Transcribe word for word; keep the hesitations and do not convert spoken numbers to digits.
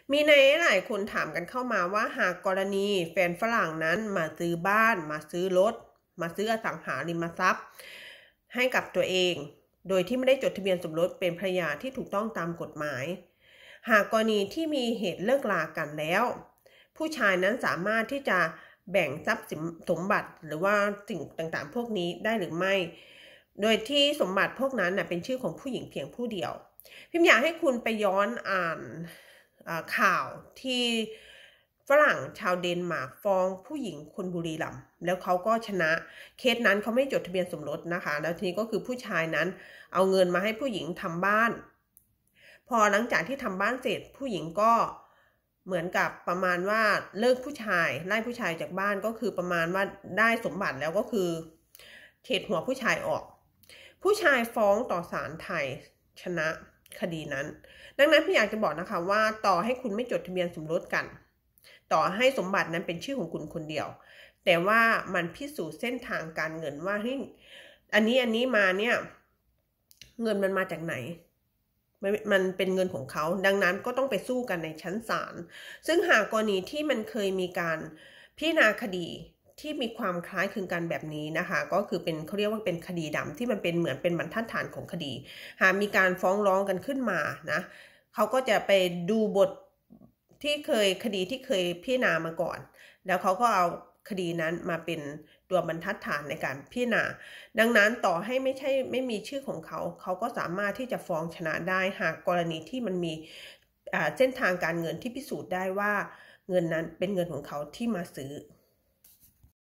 มีในหลายคนถามกันเข้ามาว่าหากกรณีแฟนฝรั่งนั้นมาซื้อบ้านมาซื้อรถมาซื้ออสังหาริมทรัพย์ให้กับตัวเองโดยที่ไม่ได้จดทะเบียนสมรสเป็นภรรยาที่ถูกต้องตามกฎหมายหากกรณีที่มีเหตุเลิกลากันแล้วผู้ชายนั้นสามารถที่จะแบ่งทรัพย์สมบัติหรือว่าสิ่งต่างๆพวกนี้ได้หรือไม่โดยที่สมบัติพวกนั้นเป็นชื่อของผู้หญิงเพียงผู้เดียวพิมอยากให้คุณไปย้อนอ่านข่าวที่ฝรั่งชาวเดนมาร์กฟ้องผู้หญิงคนบุรีรัมย์แล้วเขาก็ชนะเคสนั้นเขาไม่จดทะเบียนสมรสนะคะแล้วทีนี้ก็คือผู้ชายนั้นเอาเงินมาให้ผู้หญิงทำบ้านพอหลังจากที่ทำบ้านเสร็จผู้หญิงก็เหมือนกับประมาณว่าเลิกผู้ชายไล่ผู้ชายจากบ้านก็คือประมาณว่าได้สมบัติแล้วก็คือเฉดหัวผู้ชายออกผู้ชายฟ้องต่อศาลไทยชนะคดีนั้นดังนั้นพี่อยากจะบอกนะคะว่าต่อให้คุณไม่จดทะเบียนสมรสกันต่อให้สมบัตินั้นเป็นชื่อของคุณคนเดียวแต่ว่ามันพิสูจน์เส้นทางการเงินว่าเฮ้ยอันนี้อันนี้มาเนี่ยเงินมันมาจากไหนมันเป็นเงินของเขาดังนั้นก็ต้องไปสู้กันในชั้นศาลซึ่งหากกรณีที่มันเคยมีการพิจารณาคดีที่มีความคล้ายคลึงกันแบบนี้นะคะก็คือเป็นเขาเรียกว่าเป็นคดีดำที่มันเป็นเหมือนเป็นบรรทัดฐานของคดีหากมีการฟ้องร้องกันขึ้นมานะเขาก็จะไปดูบทที่เคยคดีที่เคยพิจารณามาก่อนแล้วเขาก็เอาคดีนั้นมาเป็นตัวบรรทัดฐานในการพิจารณาดังนั้นต่อให้ไม่ใช่ไม่มีชื่อของเขาเขาก็สามารถที่จะฟ้องชนะได้หากกรณีที่มันมีเส้นทางการเงินที่พิสูจน์ได้ว่าเงินนั้นเป็นเงินของเขาที่มาซื้อ